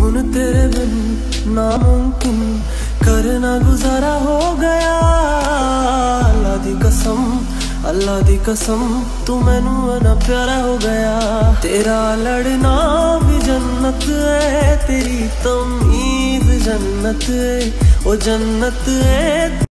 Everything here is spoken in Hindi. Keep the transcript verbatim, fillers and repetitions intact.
हुन तेरे बिन नामुमकिन करना गुजारा हो गया। अल्लाह दी कसम अल्लाह दी कसम तू मैनू ना प्यारा हो गया। तेरा लड़ना भी जन्नत है, तेरी तमीज़ जन्नत है, ओ जन्नत है।